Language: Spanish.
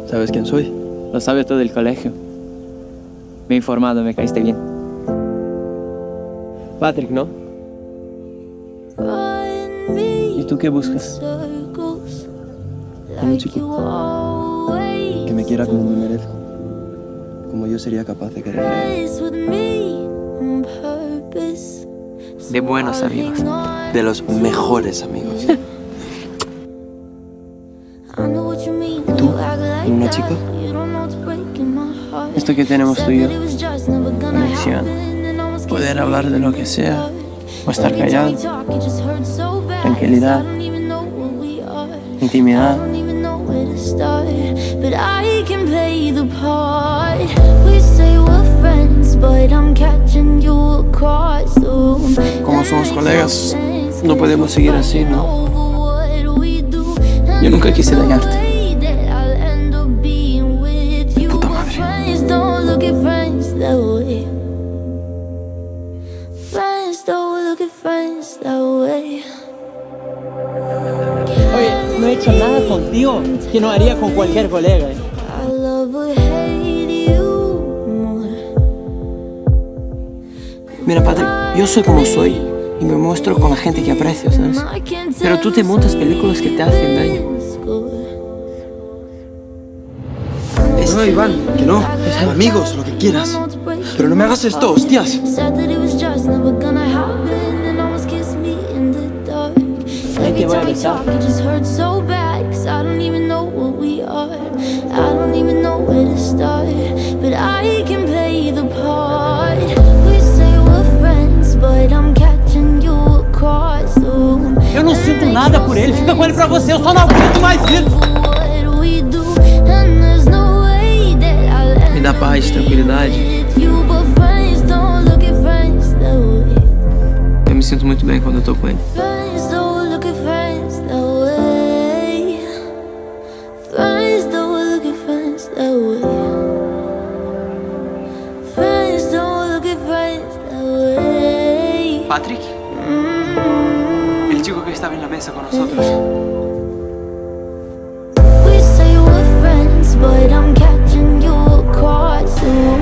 ¿Sabes quién soy? Lo sabe todo el colegio. Me he informado, me caíste bien. Patrick, ¿no? ¿Y tú qué buscas? Un chico que me quiera como me merezco, como yo sería capaz de quererle. De buenos amigos. De los mejores amigos. ¿Y tú? ¿Una chica? Esto que tenemos tú y yo. Conexión. Poder hablar de lo que sea. O estar callado. Tranquilidad. Intimidad. Como somos colegas, no podemos seguir así, ¿no? Yo nunca quise dañarte. Puta madre. Oye, no he hecho nada contigo que no haría con cualquier colega. Mira, Patrick, yo soy como soy y me muestro con la gente que aprecio, ¿sabes? Pero tú te montas películas que te hacen daño. No, Iván, que no. Amigos, lo que quieras. Pero no me hagas esto, hostias. Ahí te voy a besar. Eu não sinto nada por ele, fica com ele pra você, eu só não aguento mais isso. Me dá paz, tranquilidade. Eu me sinto muito bem quando eu tô com ele. Patrick, el chico que estaba en la mesa con nosotros. We say we're friends, but I'm catching you across the